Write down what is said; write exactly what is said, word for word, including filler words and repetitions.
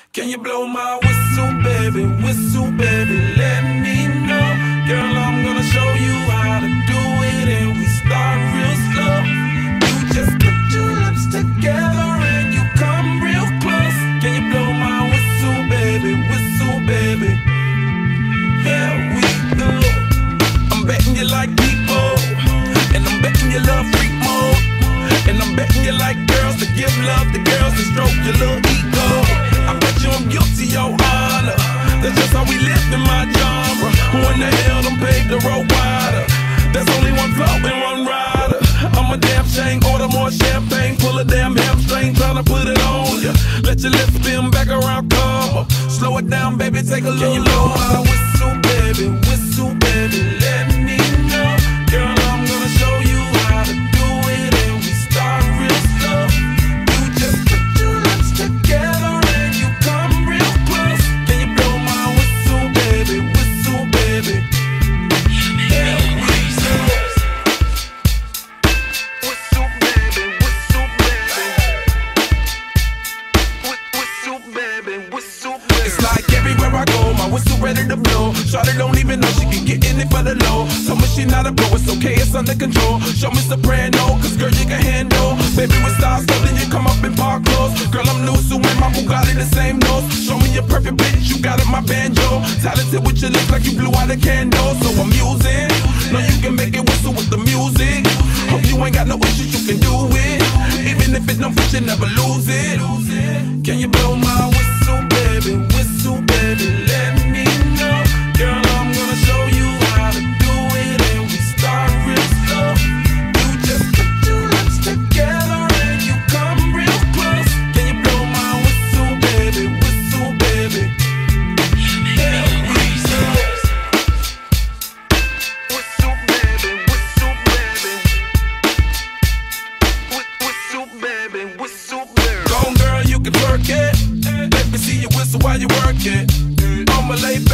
Can you blow my whistle, baby, whistle, baby, let me know. Girl, I'm gonna show you how to do it, and we start real slow. You just put your lips together and you come real close. Can you blow my whistle, baby, whistle, baby? Here we go. I'm betting you like people, and I'm betting you love freak mode, and I'm betting you like girls to give love to girls and stroke your little ego. I bet you I'm guilty, your honor. That's just how we live in my genre. Who in the hell done paved the road wider? There's only one flow and one rider. I'm a damn shame, order more champagne, pull a damn hamstring, tryna put it on ya. Let your lips spin back around, come up. Slow it down, baby, take a little. Can you blow my whistle, baby, whistle, baby, let me know. Girl, I'm gonna show you how to do it, and we start real slow. You just put your lips together and you come real close. Can you blow my whistle, baby, whistle, baby? Here we go. Whistle, baby, whistle, baby. Whistle, baby, whistle, baby. It's like everywhere I go, my whistle ready to blow. Shawty don't even know she can get in it for the low. Told me she not a pro, it's okay, it's under control. Show me soprano, cause girl you can handle. Baby with stars, so then you come up in park clothes. Girl I'm new, so in my Bugatti the same nose. Show me your perfect bitch, you got it, my banjo. Talented with your lips like you blew out a candle. So I'm using, know you can make it whistle with the music. Hope you ain't got no issues, you can do it. Even if it don't fit, you never lose it. Can you blow my whistle, baby, whistle, baby, let me know. Girl, I'm gonna show you how to do it, and we start real slow. You just put your lips together and you come real close. Can you blow my whistle, baby, whistle, baby? Here we go. Whistle, baby, whistle, baby. Whistle, baby, whistle, baby. Go on, girl, you can twerk it. Let me see you whistle while you work it. I'ma lay